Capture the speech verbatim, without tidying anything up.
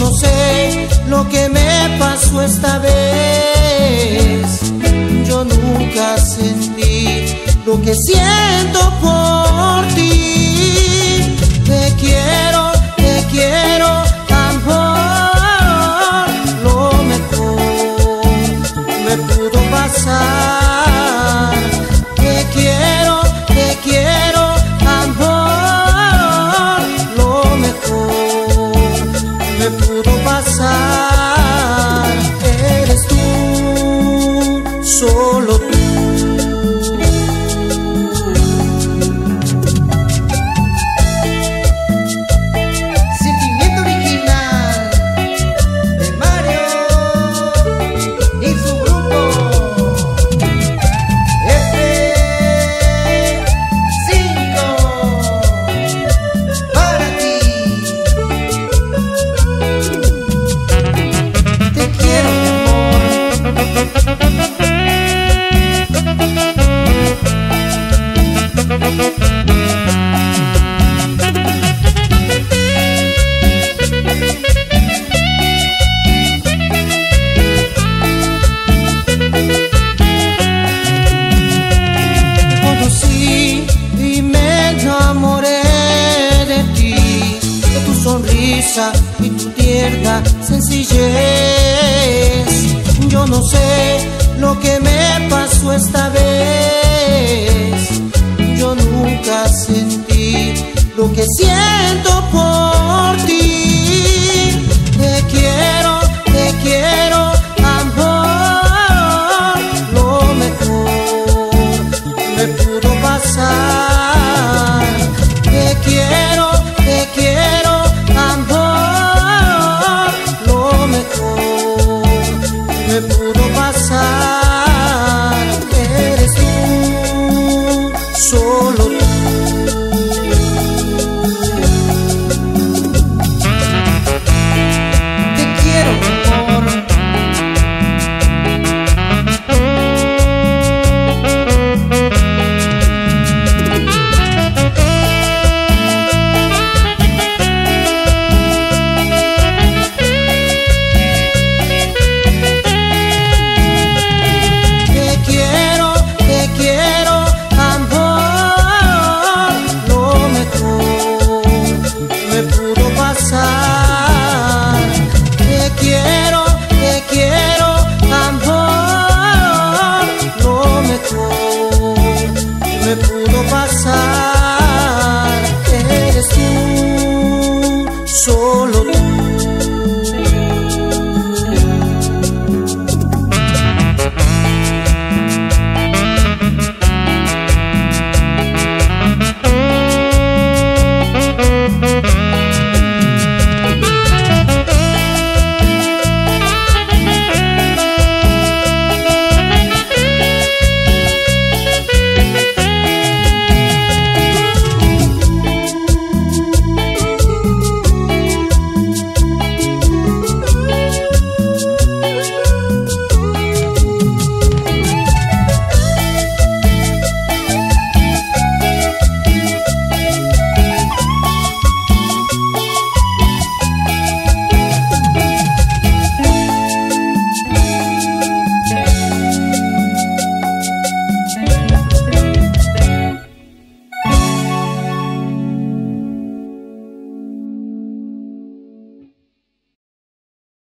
no sé lo que me pasó esta vez. Yo nunca sentí lo que siento por ti. Te quiero, te quiero, amor. Lo mejor me pudo pasar. Te quiero, te quiero, amor. Lo mejor me pudo pasar. Eres tú, solo tú. Conocí y me enamoré de ti, de tu sonrisa y tu tierna sencillez. Yo no sé lo que me pasó esta vez. Yo nunca sentí lo que siento